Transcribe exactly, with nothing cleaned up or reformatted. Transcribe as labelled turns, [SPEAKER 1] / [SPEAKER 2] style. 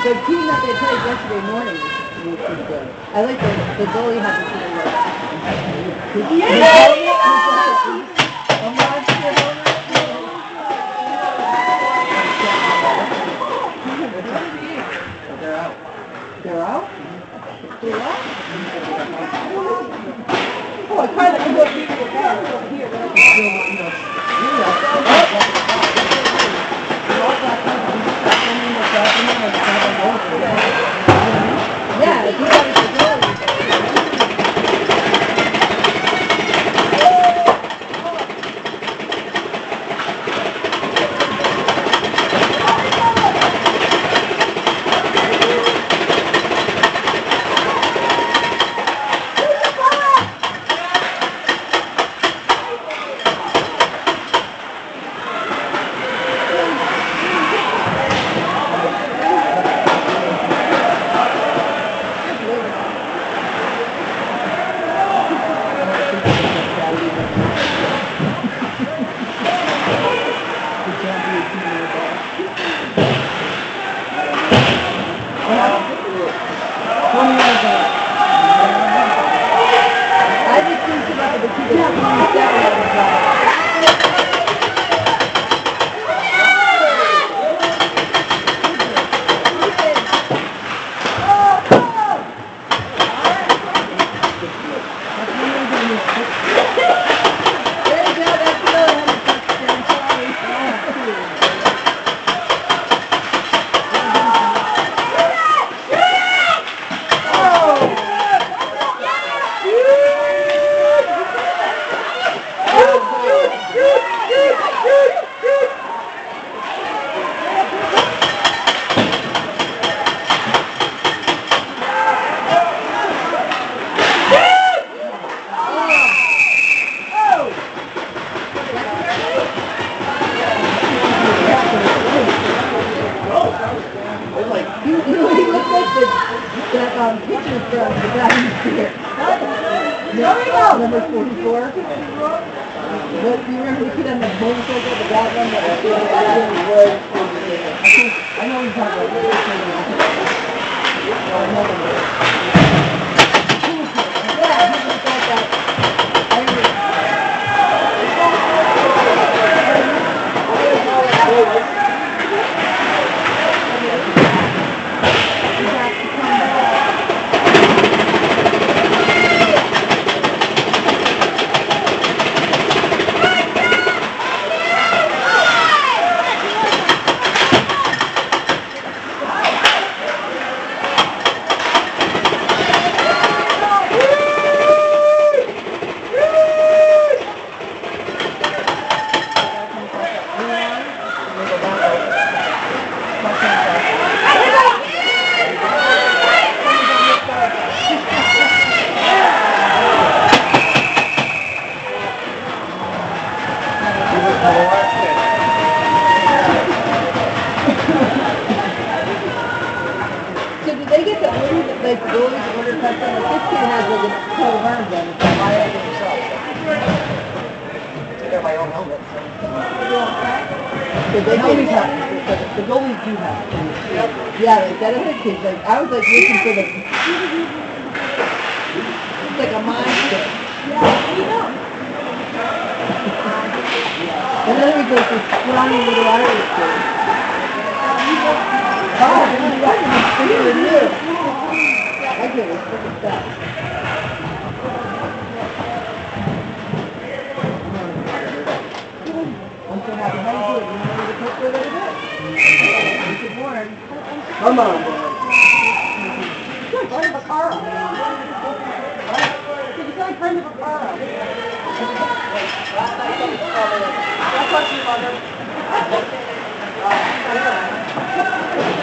[SPEAKER 1] The team that they played yesterday morning was pretty good. I like the, the goalie had the pretty good. I'm not sure. They're out. They're out? They're out? Oh, I tried to look people back over here. Yeah, if you got it to go. Number forty-four. What, do you remember the kid on the motorcycle, the bad one that was doing that in the wood? I know he's talking about this. Yeah, he was like that. Like the goalies order cuts on the this kid has like a coat of arms on it, so I have it myself. They're my own helmets. So they always have it. The goalies do have it. Yeah, like that other kid, like I was like looking for the it's like a monster. Yeah, you know. And then we go to scrawny little Irish kid. Oh, that's bigger than you. I get it. Look at that. I'm so happy. How do you do it? You want me to cook with it a bit? Good morning. Come on, boy. Good. Brenda Vaccaro. Did you say Brenda Vaccaro? That's what you mother.